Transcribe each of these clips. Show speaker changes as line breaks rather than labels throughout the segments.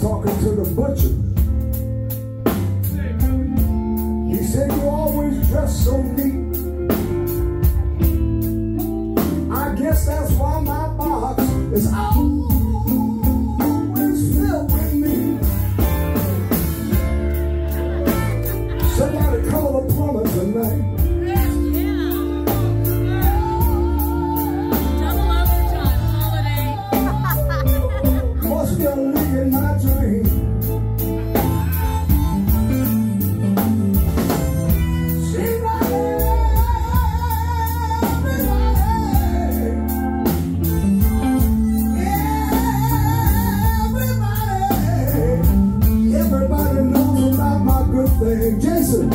talking to the butcher. He said, you always dress so neat. I guess that's why my box is always filled with me. Somebody call a plumber tonight. Jason.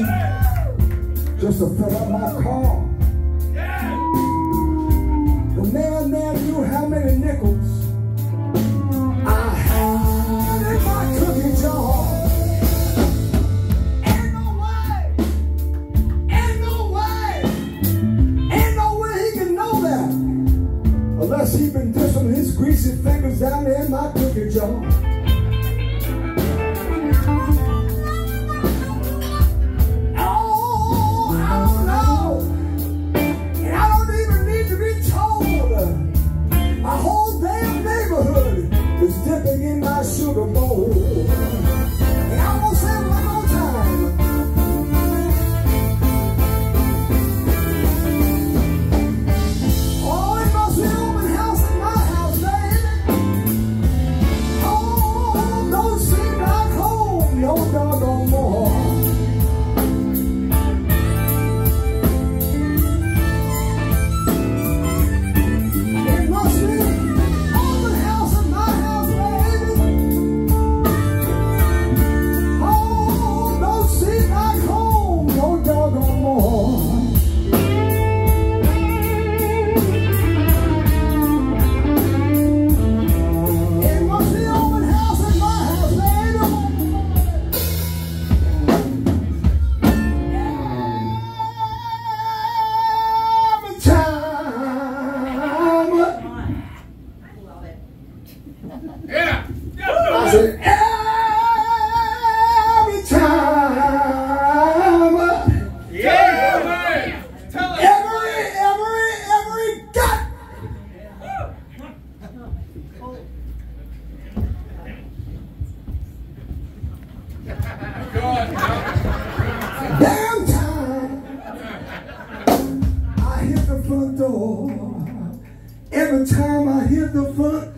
just to fill up my car. The man there knew how many nickels I had in my cookie jar. Ain't no way he can know that unless he's been dipping his greasy fingers down there in my cookie jar. Dipping in my sugar bowl. And I'm gonna say it one more time. Oh, it must be open house in my house, baby. Oh, don't seem like home no doggone more. It must be open house in my house. Damn time I hit the front door. Every time I hit the front